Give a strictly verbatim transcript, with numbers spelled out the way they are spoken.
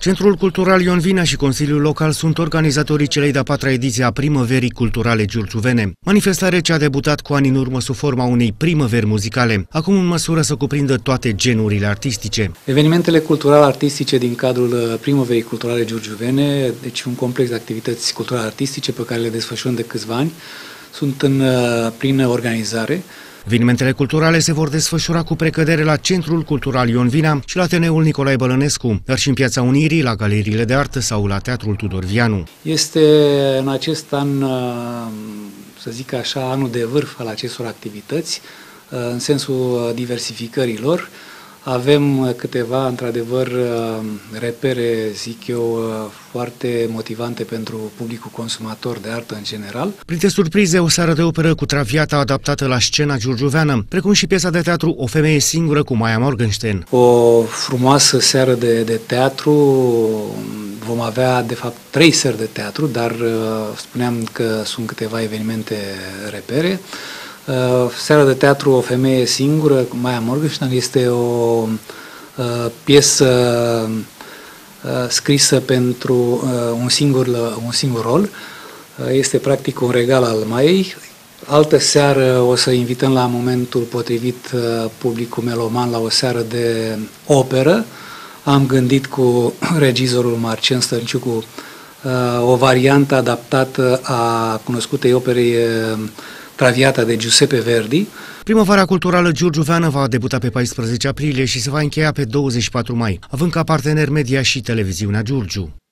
Centrul Cultural Ion Vinea și Consiliul Local sunt organizatorii celei de-a patra ediție a Primăverii Culturale Giurgiuvene. Manifestare ce a debutat cu ani în urmă sub forma unei primăveri muzicale, acum în măsură să cuprindă toate genurile artistice. Evenimentele cultural-artistice din cadrul Primăverii Culturale Giurgiuvene, deci un complex de activități cultural-artistice pe care le desfășurăm de câțiva ani, sunt în plină organizare. Evenimentele culturale se vor desfășura cu precădere la Centrul Cultural Ion Vinea și la Ateneul Nicolae Bălănescu, dar și în Piața Unirii, la galeriile de artă sau la Teatrul Tudor Vianu. Este în acest an, să zic așa, anul de vârf al acestor activități, în sensul diversificărilor. Avem câteva, într-adevăr, repere, zic eu, foarte motivante pentru publicul consumator de artă în general. Printre surprize, o seară de operă cu Traviata adaptată la scena giurgiuveană, precum și piesa de teatru O femeie singură cu Maia Morgenstern. O frumoasă seară de, de teatru, vom avea, de fapt, trei seri de teatru, dar spuneam că sunt câteva evenimente repere. Uh, seara de teatru O femeie singură cu Maia Morgenstern este o uh, piesă uh, scrisă pentru uh, un, singur, un singur rol. Uh, este practic un regal al Maiei. Altă seară o să invităm la momentul potrivit uh, publicul meloman la o seară de operă. Am gândit cu regizorul Marcel Stănciucu uh, o variantă adaptată a cunoscutei operei uh, Traviata de Giuseppe Verdi. Primăvara culturală giurgiuveană va debuta pe paisprezece aprilie și se va încheia pe douăzeci și patru mai, având ca partener media și televiziunea Giurgiu.